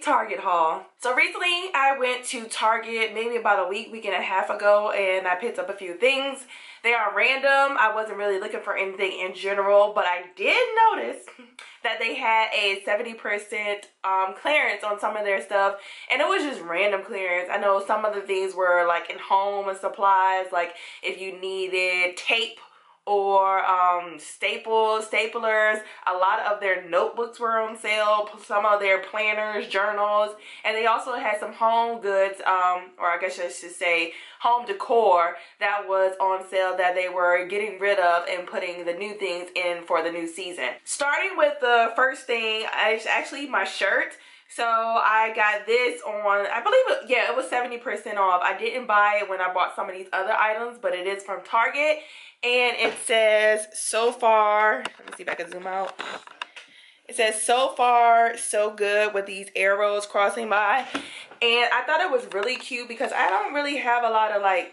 Target haul. So recently I went to Target maybe about a week and a half ago, and I picked up a few things. They are random. I wasn't really looking for anything in general, but I did notice that they had a 70% clearance on some of their stuff, and it was just random clearance. I know some of the things were like in home and supplies, like if you needed tape or staplers. A lot of their notebooks were on sale, some of their planners, journals, and they also had some home goods, or I guess I should say home decor, that was on sale that they were getting rid of and putting the new things in for the new season. Starting with the first thing, it's actually my shirt. So I got this on, I believe it was 70% off. I didn't buy it when I bought some of these other items, but it is from Target. And it says, so far, let me see if I can zoom out. It says, so far, so good, with these arrows crossing by. And I thought it was really cute because I don't really have a lot of like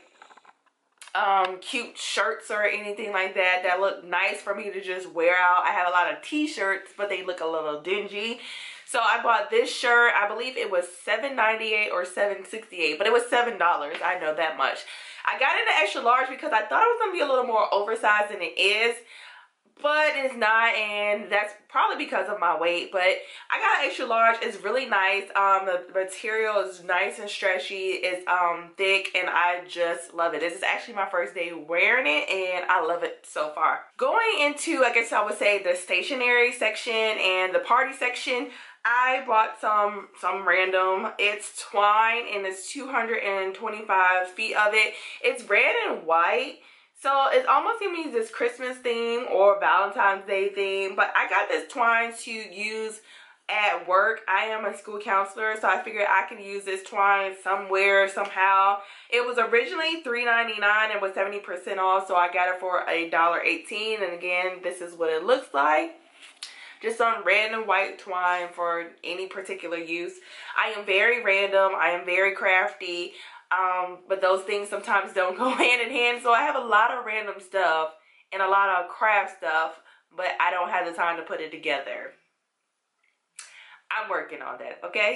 cute shirts or anything like that that look nice for me to just wear out. I have a lot of t-shirts, but they look a little dingy. So I bought this shirt. I believe it was $7.98 or $7.68, but it was $7. I know that much. I got it in extra large because I thought it was going to be a little more oversized than it is, but it's not, and that's probably because of my weight. But I got an extra large. It's really nice. The material is nice and stretchy. It's thick, and I just love it. This is actually my first day wearing it, and I love it so far. Going into, I guess I would say, the stationery section and the party section, I bought some random, it's twine, and it's 225 feet of it. It's red and white, so it's almost giving me this Christmas theme or Valentine's Day theme. But I got this twine to use at work. I am a school counselor, so I figured I could use this twine somewhere, somehow. It was originally $3.99 and was 70% off, so I got it for $1.18. And again, this is what it looks like. Just some red and white twine for any particular use. I am very random. I am very crafty. But those things sometimes don't go hand in hand. So I have a lot of random stuff and a lot of craft stuff, but I don't have the time to put it together. I'm working on that, okay?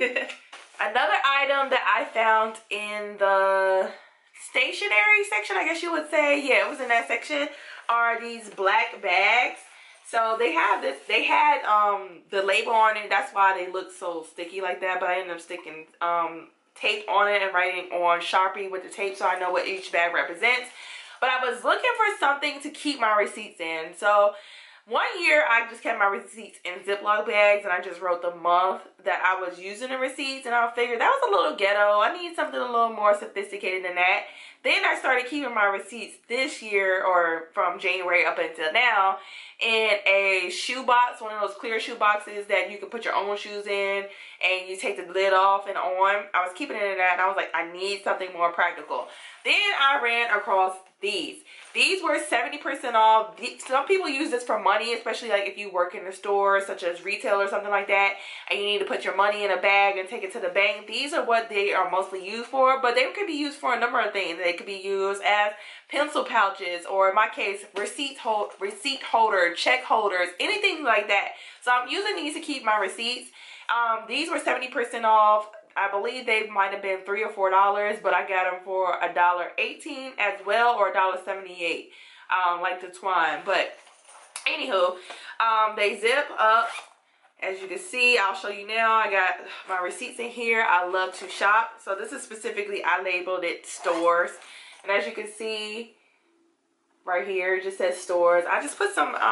Another item that I found in the stationery section, I guess you would say, yeah, it was in that section, are these black bags. So they have this, they had the label on it. That's why they look so sticky like that. But I ended up sticking tape on it and writing on Sharpie with the tape so I know what each bag represents. But I was looking for something to keep my receipts in. So one year I just kept my receipts in Ziploc bags, and I just wrote the month that I was using the receipts, and I figured that was a little ghetto. I need something a little more sophisticated than that. Then I started keeping my receipts this year, or from January up until now, in a shoe box, one of those clear shoe boxes that you can put your own shoes in, and you take the lid off and on. I was keeping it in that, and I was like, I need something more practical. Then I ran across these. These were 70% off. Some people use this for money, especially like if you work in a store such as retail or something like that, and you need to put your money in a bag and take it to the bank. These are what they are mostly used for, but they could be used for a number of things. They could be used as pencil pouches, or in my case, receipt holder, check holders, anything like that. So I'm using these to keep my receipts. These were 70% off. I believe they might have been $3 or $4, but I got them for $1.18 as well, or $1.78, like the twine. But anywho, they zip up. As you can see, I'll show you now. I got my receipts in here. I love to shop. So this is specifically, I labeled it stores. And as you can see right here, it just says stores. I just put some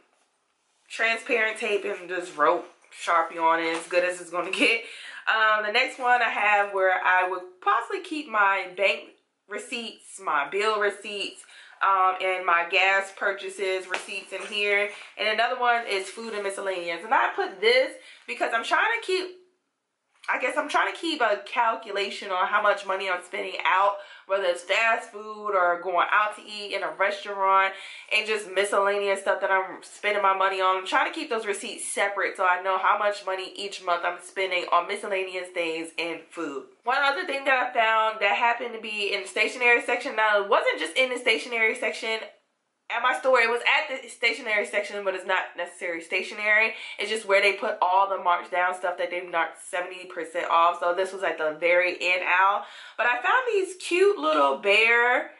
transparent tape and just wrote Sharpie on it, as good as it's going to get. The next one I have where I would possibly keep my bank receipts, my bill receipts, and my gas purchases receipts in here. And another one is food and miscellaneous. And I put this because I'm trying to keep, I guess I'm trying to keep a calculation on how much money I'm spending out, whether it's fast food or going out to eat in a restaurant, and just miscellaneous stuff that I'm spending my money on. I'm trying to keep those receipts separate so I know how much money each month I'm spending on miscellaneous things and food. One other thing that I found that happened to be in the stationery section, now it wasn't just in the stationery section, at my store. It was at the stationery section, but it's not necessarily stationery. It's just where they put all the marked down stuff that they've knocked 70% off. So this was at the very end aisle. But I found these cute little bear,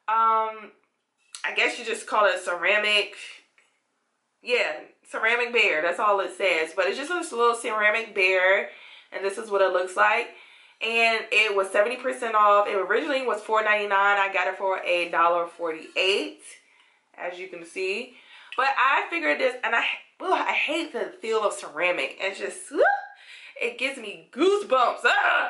I guess you just call it ceramic. Yeah, ceramic bear. That's all it says. But it's just this little ceramic bear. And this is what it looks like. And it was 70% off. It originally was $4.99. I got it for $1.48, as you can see. But I figured this, and I hate the feel of ceramic. It's just, it gives me goosebumps.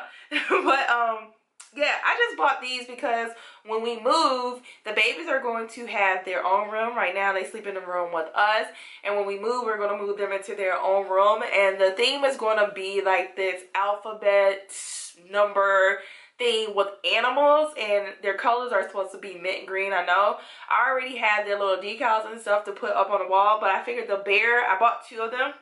But yeah, I just bought these because when we move, the babies are going to have their own room. Right now, they sleep in the room with us. And when we move, we're going to move them into their own room. And the theme is going to be like this alphabet number thing with animals. And their colors are supposed to be mint green, I know. I already had their little decals and stuff to put up on the wall. But I figured the bear, I bought 2 of them.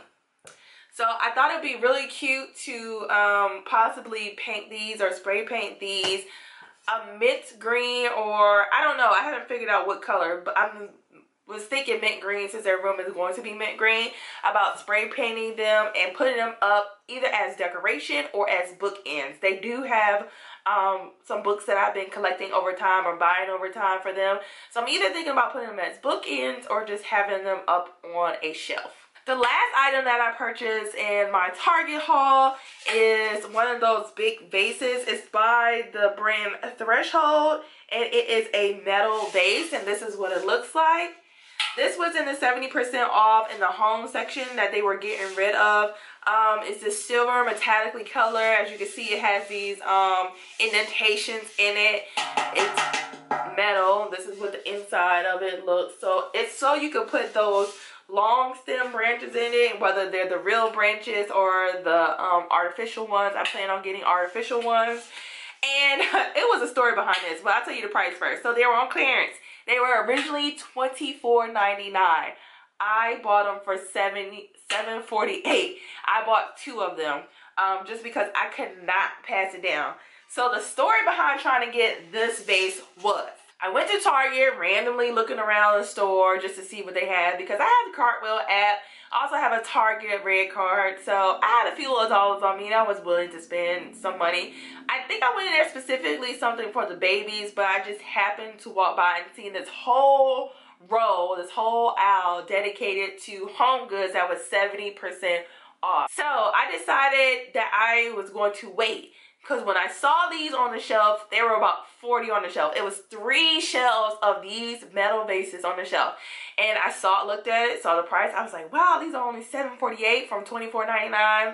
So I thought it'd be really cute to possibly paint these or spray paint these a mint green, or I don't know. I haven't figured out what color, but I was thinking mint green since their room is going to be mint green, about spray painting them and putting them up either as decoration or as bookends. They do have some books that I've been collecting over time or buying over time for them. So I'm either thinking about putting them as bookends or just having them up on a shelf. The last item that I purchased in my Target haul is one of those big vases. It's by the brand Threshold, and it is a metal vase, and this is what it looks like. This was in the 70% off in the home section that they were getting rid of. It's this silver metallically color. As you can see, it has these indentations in it. It's metal. This is what the inside of it looks. So it's so you can put those long stem branches in it, whether they're the real branches or the artificial ones. I plan on getting artificial ones. And it was a story behind this, but I'll tell you the price first. So they were on clearance. They were originally $24.99. I bought them for $7.48. I bought 2 of them just because I could not pass it down. So the story behind trying to get this vase was, I went to Target randomly looking around the store just to see what they had, because I have the Cartwheel app. I also have a Target red card, so I had a few little dollars on me and I was willing to spend some money. I think I went in there specifically something for the babies, but I just happened to walk by and see this whole row, this whole aisle dedicated to home goods that was 70% off. So I decided that I was going to wait, because when I saw these on the shelf, there were about 40 on the shelf. It was 3 shelves of these metal vases on the shelf. And I saw it, looked at it, saw the price. I was like, wow, these are only $7.48 from $24.99.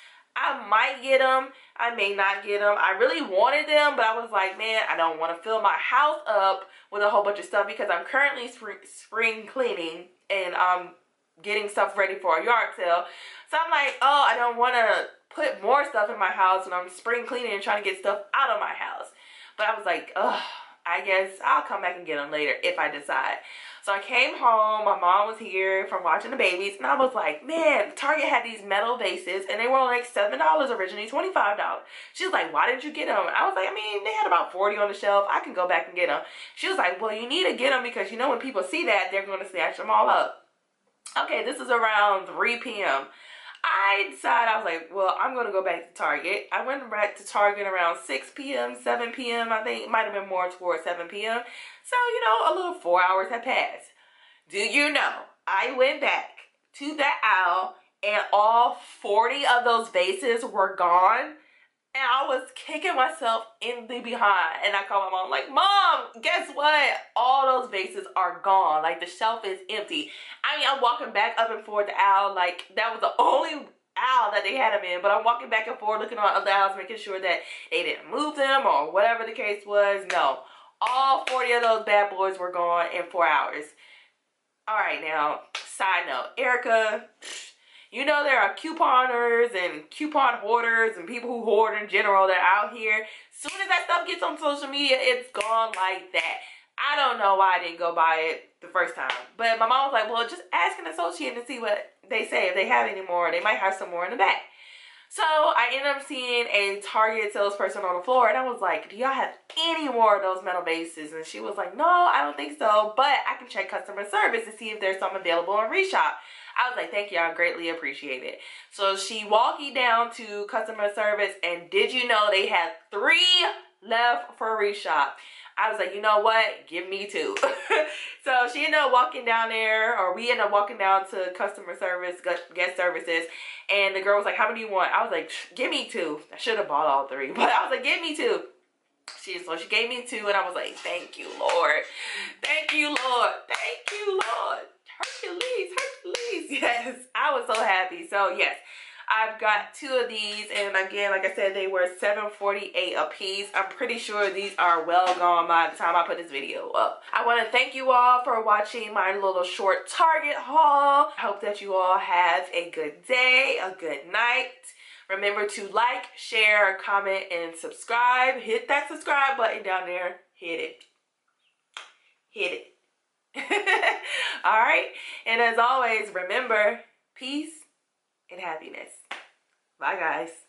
I might get them. I may not get them. I really wanted them, but I was like, man, I don't want to fill my house up with a whole bunch of stuff, because I'm currently spring cleaning and getting stuff ready for a yard sale. So I'm like, oh, I don't want to put more stuff in my house when I'm spring cleaning and trying to get stuff out of my house. But I was like, ugh, I guess I'll come back and get them later if I decide. So I came home, my mom was here from watching the babies, and I was like, man, Target had these metal vases, and they were like $7 originally, $25. She was like, why didn't you get them? I was like, I mean, they had about 40 on the shelf. I can go back and get them. She was like, well, you need to get them because, you know, when people see that, they're going to snatch them all up. Okay, this is around 3 p.m. I decided, I was like, well, I'm going to go back to Target. I went back to Target around 6 p.m., 7 p.m. I think it might have been more towards 7 p.m. So, you know, a little 4 hours had passed. Do you know, I went back to that aisle and all 40 of those vases were gone. And I was kicking myself in the behind. And I called my mom like, Mom, guess what? All those vases are gone. Like, the shelf is empty. I mean, I'm walking back up and forth the aisle. Like, that was the only aisle that they had them in. But I'm walking back and forth looking on other aisles, making sure that they didn't move them or whatever the case was. No. All 40 of those bad boys were gone in 4 hours. All right, now, side note. Erica, you know, there are couponers and coupon hoarders and people who hoard in general that are out here. As soon as that stuff gets on social media, it's gone like that. I don't know why I didn't go buy it the first time. But my mom was like, well, just ask an associate and see what they say. If they have any more, they might have some more in the back. So I ended up seeing a Target salesperson on the floor, and I was like, do y'all have any more of those metal bases? And she was like, no, I don't think so, but I can check customer service to see if there's some available on Reshop. I was like, thank you, I greatly appreciate it. So she walked me down to customer service, and did you know they had 3 left for Reshop? I was like, you know what? Give me 2. So she ended up walking down there, or we ended up walking down to customer service, guest services, and the girl was like, how many do you want? I was like, give me 2. I should have bought all 3, but I was like, give me 2. So she gave me 2, and I was like, thank you, Lord. Thank you, Lord. Thank you, Lord. Hercules, Hercules. Yes, I was so happy. So yes, I've got 2 of these, and again, like I said, they were $7.48 a piece. I'm pretty sure these are well gone by the time I put this video up. I want to thank you all for watching my little short Target haul. I hope that you all have a good day, a good night. Remember to like, share, comment, and subscribe. Hit that subscribe button down there. Hit it. Hit it. All right. And as always, remember, peace and happiness. Bye, guys.